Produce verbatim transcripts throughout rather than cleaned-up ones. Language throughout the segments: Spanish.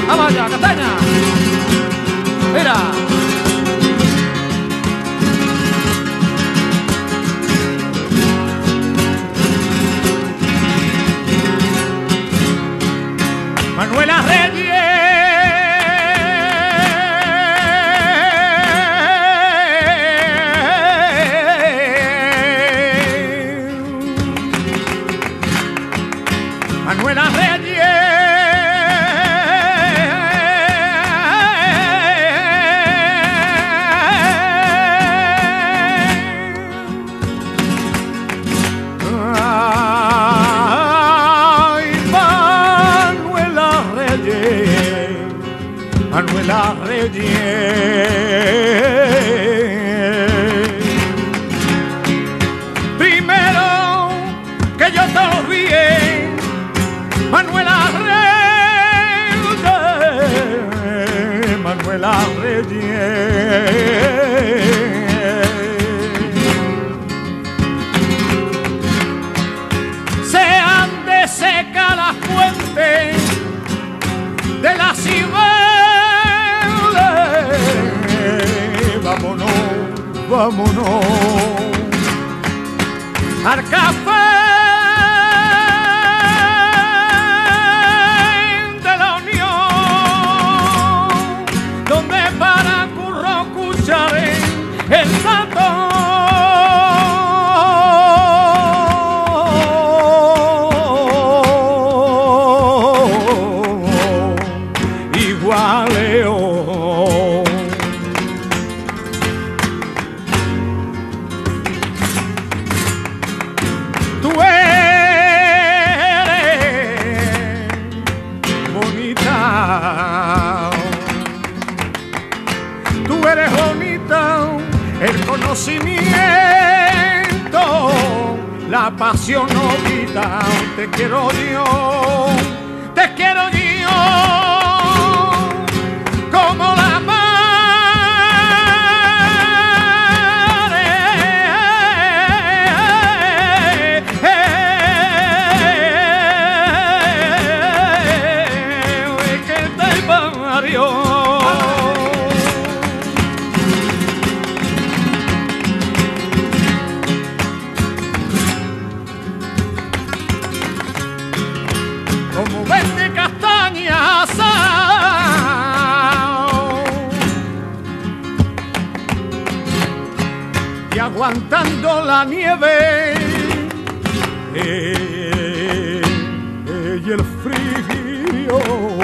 ¡Ah, vaya, Castaña! ¡Mira! Manuela Reyes, Manuela Reyes, Manuela Reyes. Primero que yo te olvidé, Manuela Reyes, Manuela Reyes. Sean de seca las fuentes de la ciudad. Vámonos, vámonos al café de la Unión, donde para Curro escucharé el santo. Igualeo. Tú eres bonita, tú eres bonita, el conocimiento, la pasión no quita. Te quiero yo, te quiero yo, como la como vende castaña asado y aguantando la nieve eh, eh, y el frío.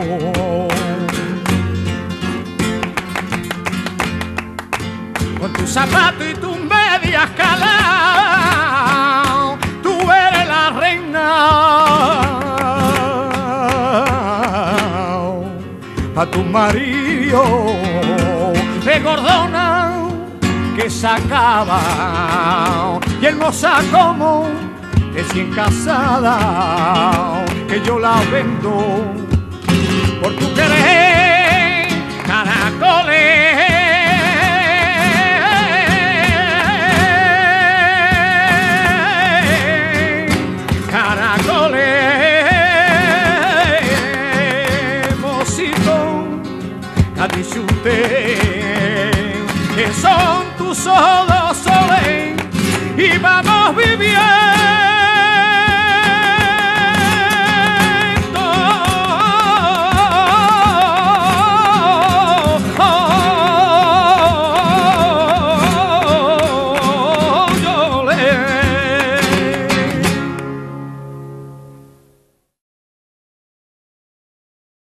Con tus zapatos y tus medias caladas, tú eres la reina. A tu marido de gordona que sacaba y hermosa como recién casada, que yo la vendo por tu querer, caracoles. Ha dicho usted que son tus ojos